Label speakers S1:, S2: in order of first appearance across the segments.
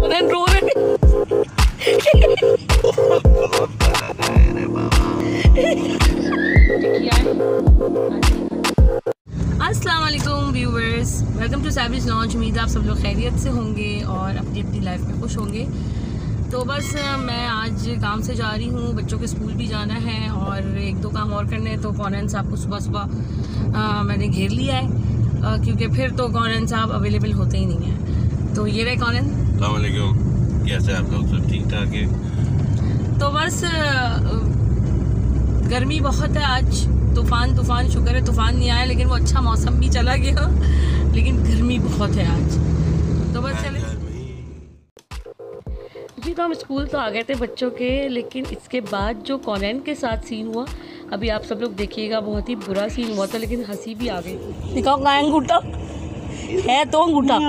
S1: Corner रो रहे अस्सलाम वालेकुम viewers, welcome to savage launch. उम्मीद है आप सब लोग खैरियत से होंगे और अपनी अपनी लाइफ में खुश होंगे। तो बस मैं आज काम से जा रही हूँ, बच्चों के स्कूल भी जाना है और एक दो काम और करने हैं। तो कॉर्नर साहब को सुबह सुबह मैंने घेर लिया है क्योंकि फिर तो कॉर्नर साहब अवेलेबल होते ही नहीं हैं। तो ये रहे कॉर्नर।
S2: अस्सलाम वालेकुम, कैसे आप लोग? सब ठीक ठाक है?
S1: तो बस गर्मी बहुत है आज। तूफ़ान शुक्र है तूफ़ान नहीं आया, लेकिन वो अच्छा मौसम भी चला गया, लेकिन गर्मी बहुत है आज। तो बस चले जी। तो हम स्कूल तो आ गए थे बच्चों के, लेकिन इसके बाद जो कॉर्नर के साथ सीन हुआ अभी आप सब लोग देखिएगा। बहुत ही बुरा सीन हुआ था, लेकिन हंसी भी आ गई। दिखाओ कहाँ अंगूठा है, तो अंगूठा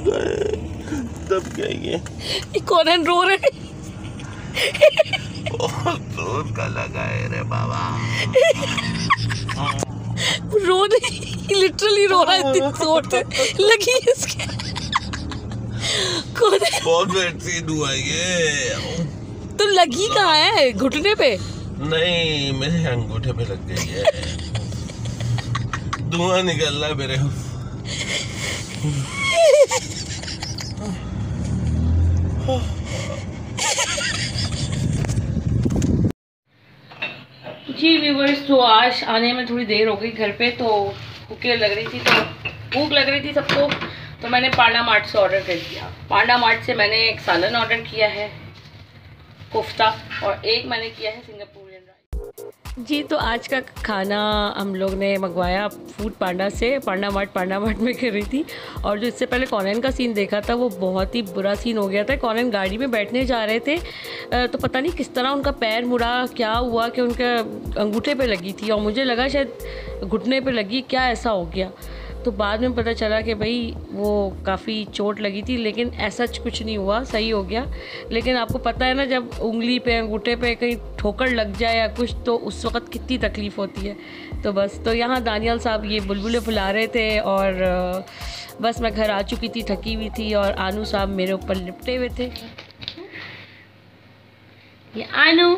S2: तब क्या ये
S1: कॉर्नर रो रहे
S2: जोर का लगा है रे बाबा।
S1: रो नहीं, लिटरली रो रहा है, इतनी चोट लगी इसके।
S2: बहुत बैड सीन हुआ ये।
S1: तो लगी कहाँ है? घुटने पे?
S2: नहीं, मेरे अंगूठे पे लग गई है। धुआं निकल रहा है मेरे।
S1: जी व्यूवर्स, तो आज आने में थोड़ी देर हो गई घर पे, तो भूख लग रही थी, तो भूख लग रही थी सबको, तो मैंने पांडा मार्ट से ऑर्डर कर दिया। पांडा मार्ट से मैंने एक सालन ऑर्डर किया है, कोफ्ता, और एक मैंने किया है सिंगापुरियन राइस। जी, तो आज का खाना हम लोग ने मंगवाया फूड पांडा से। पांडा मार्ट में कर रही थी, और जो इससे पहले कॉर्नर का सीन देखा था वो बहुत ही बुरा सीन हो गया था। कॉर्नर गाड़ी में बैठने जा रहे थे तो पता नहीं किस तरह उनका पैर मुड़ा, क्या हुआ कि उनके अंगूठे पे लगी थी, और मुझे लगा शायद घुटने पे लगी, क्या ऐसा हो गया। तो बाद में पता चला कि भाई वो काफ़ी चोट लगी थी, लेकिन ऐसा कुछ नहीं हुआ, सही हो गया। लेकिन आपको पता है ना, जब उंगली पे अंगूठे पे कहीं ठोकर लग जाए या कुछ, तो उस वक़्त कितनी तकलीफ़ होती है। तो बस, तो यहाँ दानियल साहब ये बुलबुले फुला रहे थे, और बस मैं घर आ चुकी थी, थकी हुई थी, और आनू साहब मेरे ऊपर लिपटे हुए थे। ये आनू।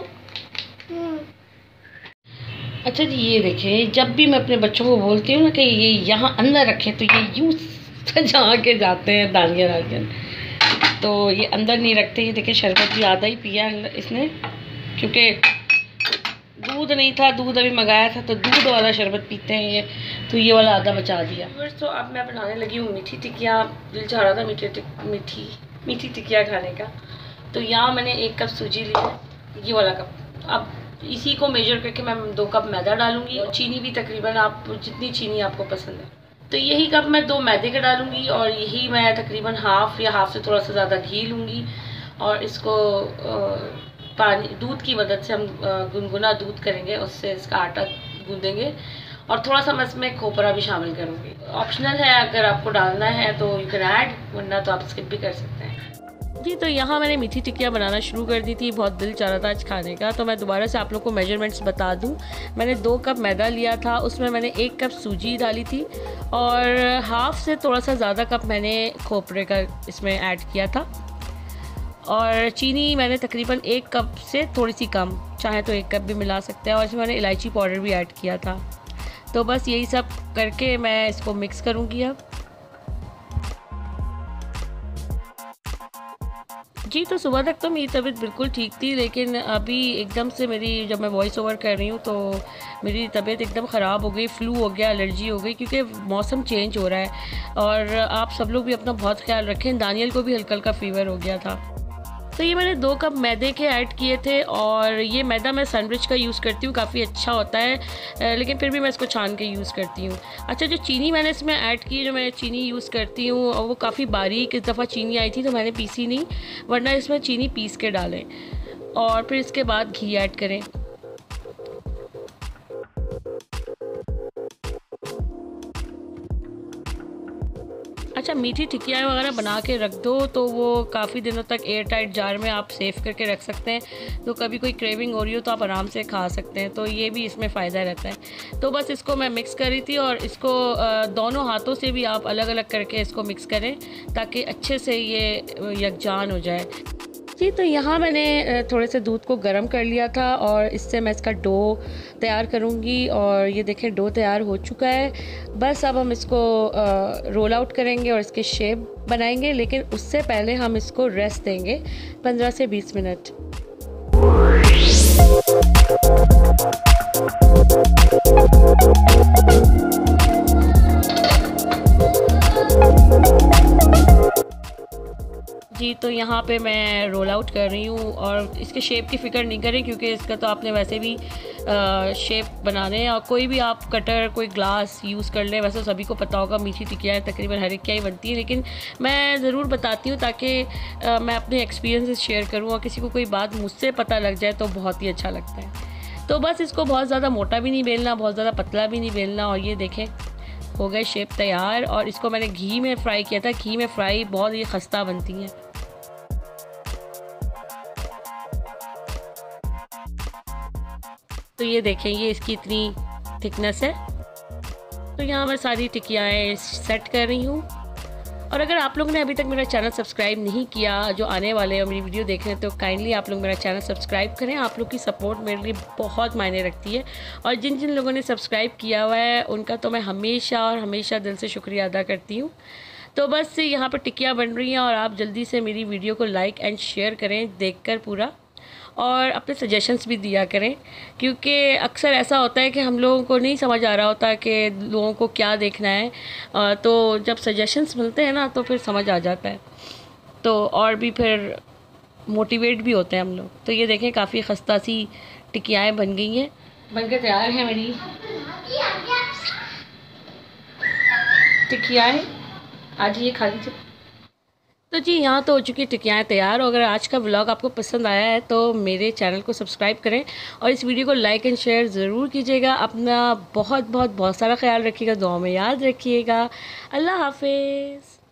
S1: अच्छा जी, ये देखें, जब भी मैं अपने बच्चों को बोलती हूँ ना कि ये यहाँ अंदर रखें, तो ये यूँ सजा के जाते हैं दानियल आजकल। तो ये अंदर नहीं रखते। ये देखें, शरबत भी आधा ही पिया इसने, क्योंकि दूध नहीं था, दूध अभी मंगाया था, तो दूध वाला शरबत पीते हैं ये, तो ये वाला आधा बचा दिया। तो अब मैं बनाने लगी हूँ मीठी टिकिया। दिल चाह रहा था मीठी टिकिया खाने का। तो यहाँ मैंने 1 कप सूजी लिया है, ये वाला कप। अब इसी को मेजर करके मैं 2 कप मैदा डालूंगी, और चीनी भी तकरीबन आप जितनी चीनी आपको पसंद है, तो यही कप मैं 2 मैदे का डालूंगी, और यही मैं तकरीबन हाफ़ या हाफ़ से थोड़ा सा ज़्यादा घी लूँगी, और इसको पानी दूध की मदद से हम गुनगुना दूध करेंगे, उससे इसका आटा गूँधेंगे, और थोड़ा सा मैं इसमें खोपरा भी शामिल करूँगी। ऑप्शनल है, अगर आपको डालना है तो यू कैन ऐड, वरना तो आप स्किप भी कर सकते हैं। जी, तो यहाँ मैंने मीठी टिक्कियाँ बनाना शुरू कर दी थी। बहुत दिल चाह रहा था आज खाने का, तो मैं दोबारा से आप लोग को मेजरमेंट्स बता दूँ। मैंने 2 कप मैदा लिया था, उसमें मैंने 1 कप सूजी डाली थी, और हाफ़ से थोड़ा सा ज़्यादा कप मैंने खोपरे का इसमें ऐड किया था, और चीनी मैंने तकरीबन 1 कप से थोड़ी सी कम, चाहे तो 1 कप भी मिला सकते हैं, और इसमें मैंने इलायची पाउडर भी ऐड किया था। तो बस यही सब करके मैं इसको मिक्स करूँगी अब। जी, तो सुबह तक तो मेरी तबीयत बिल्कुल ठीक थी, लेकिन अभी एकदम से जब मैं वॉइस ओवर कर रही हूँ तो मेरी तबीयत एकदम ख़राब हो गई, फ्लू हो गया, एलर्जी हो गई, क्योंकि मौसम चेंज हो रहा है। और आप सब लोग भी अपना बहुत ख्याल रखें। दानियल को भी हल्का हल्का फ़ीवर हो गया था। तो ये मैंने 2 कप मैदे के ऐड किए थे, और ये मैदा मैं सैंडविच का यूज़ करती हूँ, काफ़ी अच्छा होता है, लेकिन फिर भी मैं इसको छान के यूज़ करती हूँ। अच्छा, जो चीनी मैंने इसमें ऐड की, जो मैं चीनी यूज़ करती हूँ, और वो काफ़ी बारीक इस दफ़ा चीनी आई थी, तो मैंने पीसी नहीं, वरना इसमें चीनी पीस के डालें, और फिर इसके बाद घी ऐड करें। अच्छा, मीठी टिक्कियाँ वगैरह बना के रख दो तो वो काफ़ी दिनों तक एयर टाइट जार में आप सेव करके रख सकते हैं। तो कभी कोई क्रेविंग हो रही हो तो आप आराम से खा सकते हैं, तो ये भी इसमें फ़ायदा रहता है। तो बस इसको मैं मिक्स करी थी और इसको दोनों हाथों से भी आप अलग अलग करके इसको मिक्स करें ताकि अच्छे से ये यकजान हो जाए। जी, तो यहाँ मैंने थोड़े से दूध को गर्म कर लिया था और इससे मैं इसका डो तैयार करूँगी। और ये देखें डो तैयार हो चुका है। बस अब हम इसको रोल आउट करेंगे और इसके शेप बनाएंगे, लेकिन उससे पहले हम इसको रेस्ट देंगे 15 से 20 मिनट। जी, तो यहाँ पे मैं रोल आउट कर रही हूँ और इसके शेप की फ़िक्र नहीं करें क्योंकि इसका तो आपने वैसे भी शेप बनाने हैं। और कोई भी आप कटर कोई ग्लास यूज़ कर लें, वैसे सभी को पता होगा मीठी टिक्कियाँ तकरीबन हर एक क्या ही बनती है, लेकिन मैं ज़रूर बताती हूँ ताकि मैं अपने एक्सपीरियंसेस शेयर करूँ और किसी को कोई बात मुझसे पता लग जाए तो बहुत ही अच्छा लगता है। तो बस इसको बहुत ज़्यादा मोटा भी नहीं बेलना, बहुत ज़्यादा पतला भी नहीं बेलना। और ये देखें हो गए शेप तैयार। और इसको मैंने घी में फ्राई किया था। घी में फ्राई बहुत ही खस्ता बनती हैं। तो ये देखें ये इसकी इतनी थिकनेस है। तो यहाँ मैं सारी टिक्कियाँ सेट कर रही हूँ। और अगर आप लोगों ने अभी तक मेरा चैनल सब्सक्राइब नहीं किया, जो आने वाले हैं मेरी वीडियो देख रहे हैं, तो काइंडली आप लोग मेरा चैनल सब्सक्राइब करें। आप लोग की सपोर्ट मेरे लिए बहुत मायने रखती है। और जिन जिन लोगों ने सब्सक्राइब किया हुआ है उनका तो मैं हमेशा और हमेशा दिल से शुक्रिया अदा करती हूँ। तो बस यहाँ पर टिक्कियाँ बन रही हैं और आप जल्दी से मेरी वीडियो को लाइक एंड शेयर करें देखकर पूरा, और अपने सजेशंस भी दिया करें क्योंकि अक्सर ऐसा होता है कि हम लोगों को नहीं समझ आ रहा होता कि लोगों को क्या देखना है। तो जब सजेशंस मिलते हैं ना तो फिर समझ आ जाता है, तो और भी फिर मोटिवेट भी होते हैं हम लोग। तो ये देखें काफ़ी खस्ता सी टिक्कियाँ बन गई हैं, बनकर तैयार है मेरी टिक्कियाँ। आज ये खा लीजिए। तो जी यहाँ तो हो चुकी टिक्कियाँ तैयार। और अगर आज का व्लॉग आपको पसंद आया है तो मेरे चैनल को सब्सक्राइब करें और इस वीडियो को लाइक एंड शेयर ज़रूर कीजिएगा। अपना बहुत बहुत बहुत सारा ख्याल रखिएगा, दुआ में याद रखिएगा। अल्लाह हाफिज़।